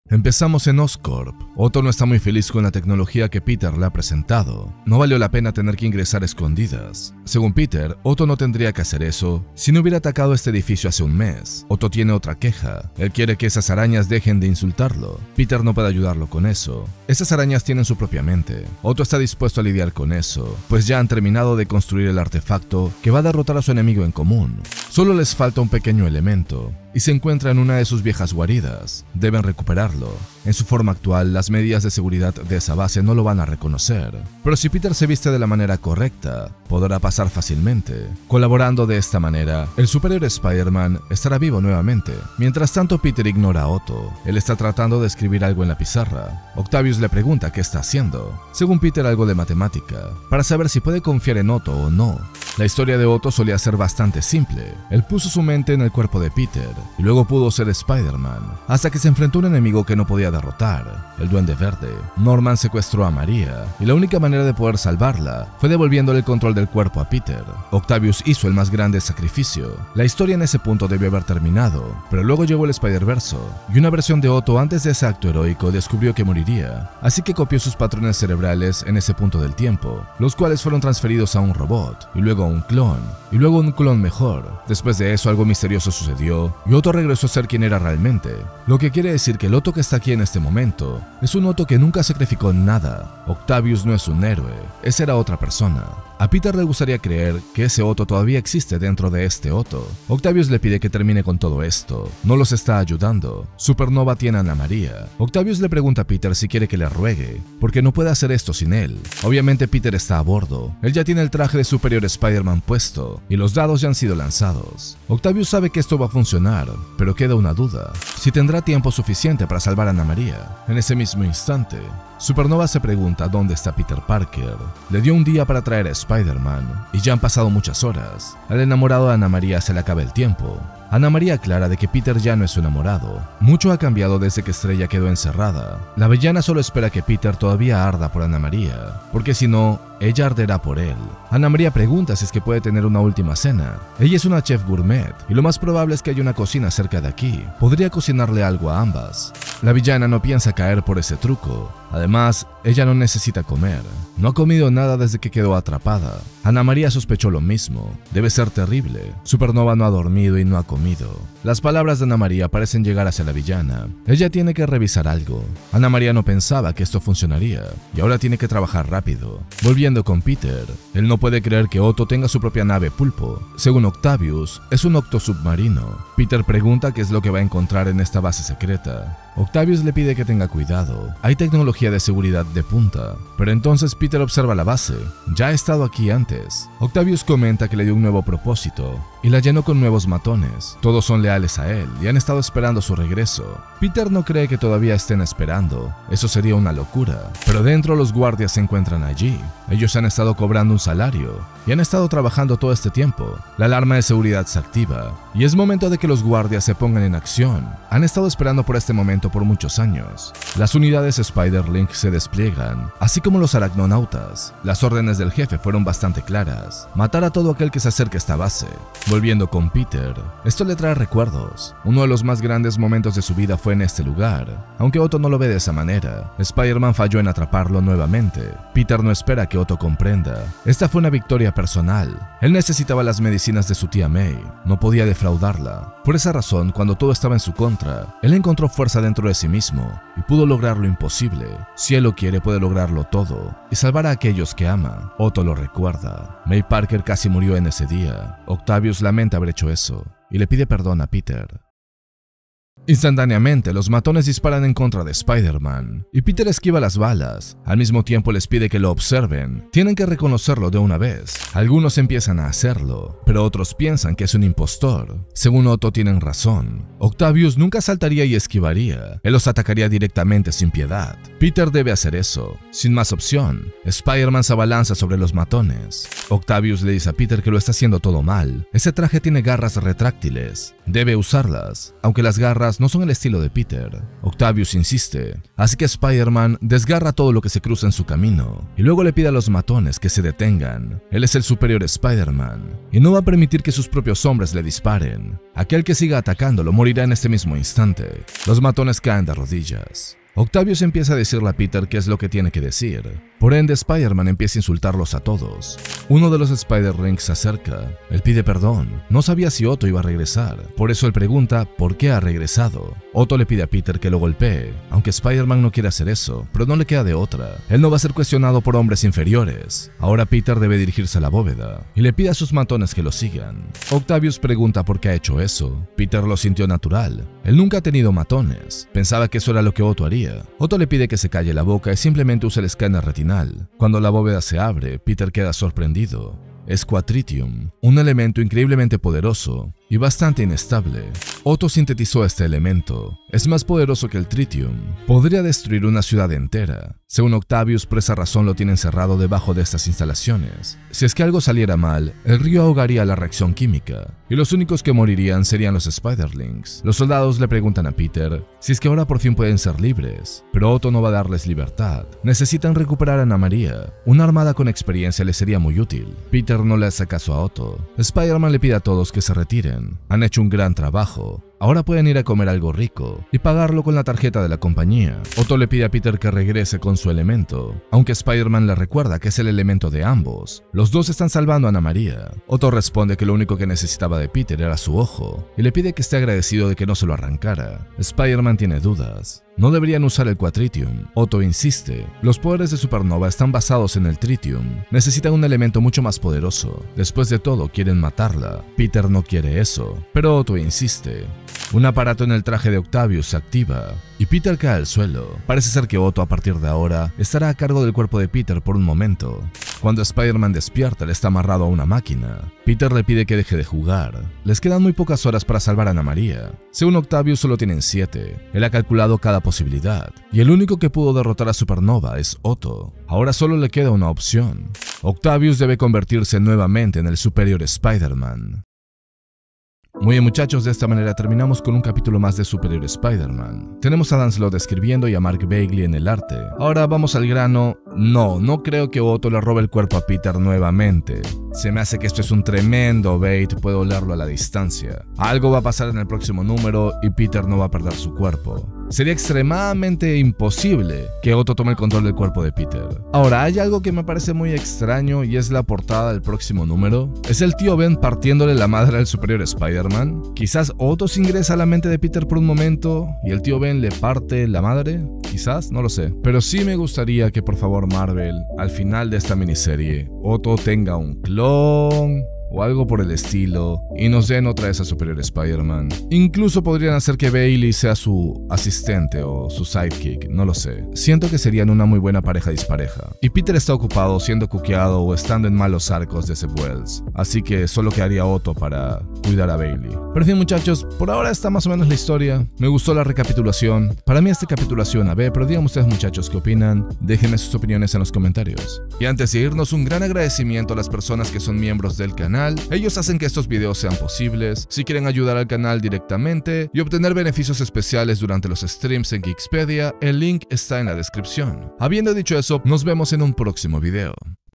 Empezamos en Oscorp. Otto no está muy feliz con la tecnología que Peter le ha presentado. No valió la pena tener que ingresar a escondidas. Según Peter, Otto no tendría que hacer eso si no hubiera atacado este edificio hace un mes. Otto tiene otra queja. Él quiere que esas arañas dejen de insultarlo. Peter no puede ayudarlo con eso. Esas arañas tienen su propia mente. Otto está dispuesto a lidiar con eso, pues ya han terminado de construir el artefacto que va a derrotar a su enemigo en común. Solo les falta un pequeño elemento, y se encuentra en una de sus viejas guaridas. Deben recuperarlo. En su forma actual, las medidas de seguridad de esa base no lo van a reconocer. Pero si Peter se viste de la manera correcta, podrá pasar fácilmente. Colaborando de esta manera, el superior Spider-Man estará vivo nuevamente. Mientras tanto, Peter ignora a Otto. Él está tratando de escribir algo en la pizarra. Octavius le pregunta qué está haciendo. Según Peter, algo de matemática, para saber si puede confiar en Otto o no. La historia de Otto solía ser bastante simple. Él puso su mente en el cuerpo de Peter y luego pudo ser Spider-Man, hasta que se enfrentó a un enemigo que no podía derrotar, el Duende Verde. Norman secuestró a María y la única manera de poder salvarla fue devolviéndole el control del cuerpo a Peter. Octavius hizo el más grande sacrificio. La historia en ese punto debió haber terminado, pero luego llegó el Spider-Verso y una versión de Otto antes de ese acto heroico descubrió que moriría, así que copió sus patrones cerebrales en ese punto del tiempo, los cuales fueron transferidos a un robot y luego a un clon, y luego un clon mejor. Después de eso algo misterioso sucedió y Otto regresó a ser quien era realmente, lo que quiere decir que el Otto que está aquí en este momento es un Otto que nunca sacrificó nada. Octavius no es un héroe, esa era otra persona. A Peter le gustaría creer que ese Otto todavía existe dentro de este Otto. Octavius le pide que termine con todo esto, no los está ayudando. Supernova tiene a Ana María. Octavius le pregunta a Peter si quiere que le ruegue, porque no puede hacer esto sin él. Obviamente Peter está a bordo, él ya tiene el traje de superior Spider-Man puesto y los dados ya han sido lanzados. Octavius sabe que esto va a funcionar, pero queda una duda, si tendrá tiempo suficiente para salvar a Ana María. En ese mismo instante, Supernova se pregunta dónde está Peter Parker. Le dio un día para traer a Spider-Man y ya han pasado muchas horas. Al enamorado de Ana María se le acaba el tiempo. Ana María aclara de que Peter ya no es su enamorado. Mucho ha cambiado desde que Estrella quedó encerrada. La villana solo espera que Peter todavía arda por Ana María, porque si no, ella arderá por él. Ana María pregunta si es que puede tener una última cena. Ella es una chef gourmet y lo más probable es que haya una cocina cerca de aquí. Podría cocinarle algo a ambas. La villana no piensa caer por ese truco. Además, ella no necesita comer. No ha comido nada desde que quedó atrapada. Ana María sospechó lo mismo. Debe ser terrible. Supernova no ha dormido y no ha comido. Las palabras de Ana María parecen llegar hacia la villana. Ella tiene que revisar algo. Ana María no pensaba que esto funcionaría y ahora tiene que trabajar rápido. Volviendo con Peter, él no puede creer que Otto tenga su propia nave pulpo. Según Octavius, es un octosubmarino. Peter pregunta qué es lo que va a encontrar en esta base secreta. Octavius le pide que tenga cuidado. Hay tecnología de seguridad de punta. Pero entonces Peter observa la base. Ya ha estado aquí antes. Octavius comenta que le dio un nuevo propósito y la llenó con nuevos matones. Todos son leales a él y han estado esperando su regreso. Peter no cree que todavía estén esperando. Eso sería una locura. Pero dentro los guardias se encuentran allí. Ellos han estado cobrando un salario y han estado trabajando todo este tiempo. La alarma de seguridad se activa y es momento de que los guardias se pongan en acción. Han estado esperando por este momento por muchos años. Las unidades Spider-Link se despliegan, así como los aracnonautas. Las órdenes del jefe fueron bastante claras: matar a todo aquel que se acerque a esta base. Volviendo con Peter, esto le trae recuerdos. Uno de los más grandes momentos de su vida fue en este lugar, aunque Otto no lo ve de esa manera. Spider-Man falló en atraparlo nuevamente. Peter no espera que Otto comprenda. Esta fue una victoria personal. Él necesitaba las medicinas de su tía May, no podía defraudarla. Por esa razón, cuando todo estaba en su contra, él encontró fuerza dentro de sí mismo y pudo lograr lo imposible. Si él lo quiere, puede lograrlo todo y salvar a aquellos que ama. Otto lo recuerda. May Parker casi murió en ese día. Octavius lamenta haber hecho eso y le pide perdón a Peter. Instantáneamente, los matones disparan en contra de Spider-Man y Peter esquiva las balas. Al mismo tiempo les pide que lo observen. Tienen que reconocerlo de una vez. Algunos empiezan a hacerlo, pero otros piensan que es un impostor. Según Otto, tienen razón. Octavius nunca saltaría y esquivaría. Él los atacaría directamente sin piedad. Peter debe hacer eso. Sin más opción, Spider-Man se abalanza sobre los matones. Octavius le dice a Peter que lo está haciendo todo mal. Ese traje tiene garras retráctiles. Debe usarlas, aunque las garras matones no son el estilo de Peter. Octavius insiste, así que Spider-Man desgarra todo lo que se cruza en su camino y luego le pide a los matones que se detengan. Él es el superior Spider-Man y no va a permitir que sus propios hombres le disparen. Aquel que siga atacándolo morirá en este mismo instante. Los matones caen de rodillas. Octavius empieza a decirle a Peter qué es lo que tiene que decir. Por ende, Spider-Man empieza a insultarlos a todos. Uno de los Spider-Lings se acerca. Él pide perdón. No sabía si Otto iba a regresar. Por eso él pregunta por qué ha regresado. Otto le pide a Peter que lo golpee, aunque Spider-Man no quiere hacer eso, pero no le queda de otra. Él no va a ser cuestionado por hombres inferiores. Ahora Peter debe dirigirse a la bóveda y le pide a sus matones que lo sigan. Octavius pregunta por qué ha hecho eso. Peter lo sintió natural. Él nunca ha tenido matones. Pensaba que eso era lo que Otto haría. Otto le pide que se calle la boca y simplemente use el escáner retinal. Cuando la bóveda se abre, Peter queda sorprendido. Es Quatritium, un elemento increíblemente poderoso y bastante inestable. Otto sintetizó este elemento. Es más poderoso que el tritium. Podría destruir una ciudad entera. Según Octavius, por esa razón lo tiene encerrado debajo de estas instalaciones. Si es que algo saliera mal, el río ahogaría la reacción química, y los únicos que morirían serían los Spider-Lings. Los soldados le preguntan a Peter si es que ahora por fin pueden ser libres, pero Otto no va a darles libertad. Necesitan recuperar a Ana María. Una armada con experiencia les sería muy útil. Peter no le hace caso a Otto. Spider-Man le pide a todos que se retiren. Han hecho un gran trabajo. Ahora pueden ir a comer algo rico y pagarlo con la tarjeta de la compañía. Otto le pide a Peter que regrese con su elemento, aunque Spider-Man le recuerda que es el elemento de ambos. Los dos están salvando a Ana María. Otto responde que lo único que necesitaba de Peter era su ojo y le pide que esté agradecido de que no se lo arrancara. Spider-Man tiene dudas. No deberían usar el Quatritium. Otto insiste. Los poderes de Supernova están basados en el Tritium. Necesitan un elemento mucho más poderoso. Después de todo, quieren matarla. Peter no quiere eso, pero Otto insiste. Un aparato en el traje de Octavius se activa y Peter cae al suelo. Parece ser que Otto a partir de ahora estará a cargo del cuerpo de Peter por un momento. Cuando Spider-Man despierta, él está amarrado a una máquina. Peter le pide que deje de jugar. Les quedan muy pocas horas para salvar a Ana María. Según Octavius, solo tienen 7. Él ha calculado cada posibilidad y el único que pudo derrotar a Supernova es Otto. Ahora solo le queda una opción. Octavius debe convertirse nuevamente en el Superior Spider-Man. Muy bien, muchachos, de esta manera terminamos con un capítulo más de Superior Spider-Man. Tenemos a Dan Slott escribiendo y a Mark Bagley en el arte. Ahora vamos al grano. No creo que Otto le robe el cuerpo a Peter nuevamente. Se me hace que esto es un tremendo bait, puedo olerlo a la distancia. Algo va a pasar en el próximo número y Peter no va a perder su cuerpo. Sería extremadamente imposible que Otto tome el control del cuerpo de Peter. Ahora, hay algo que me parece muy extraño y es la portada del próximo número. Es el tío Ben partiéndole la madre al Superior Spider-Man. Quizás Otto se ingresa a la mente de Peter por un momento y el tío Ben le parte la madre. Quizás, no lo sé. Pero sí me gustaría que por favor Marvel, al final de esta miniserie, Otto tenga un clon o algo por el estilo y nos den otra vez a Superior Spider-Man. Incluso podrían hacer que Bailey sea su asistente o su sidekick, no lo sé. Siento que serían una muy buena pareja dispareja. Y Peter está ocupado siendo cuqueado o estando en malos arcos de Zeb Wells, así que solo quedaría Otto para cuidar a Bailey. Pero en fin, muchachos, por ahora está más o menos la historia. Me gustó la recapitulación. Para mí esta capitulación a ver, pero díganme ustedes, muchachos, qué opinan. Déjenme sus opiniones en los comentarios. Y antes de irnos, un gran agradecimiento a las personas que son miembros del canal. Ellos hacen que estos videos sean posibles. Si quieren ayudar al canal directamente y obtener beneficios especiales durante los streams en Geekspedia, el link está en la descripción. Habiendo dicho eso, nos vemos en un próximo video.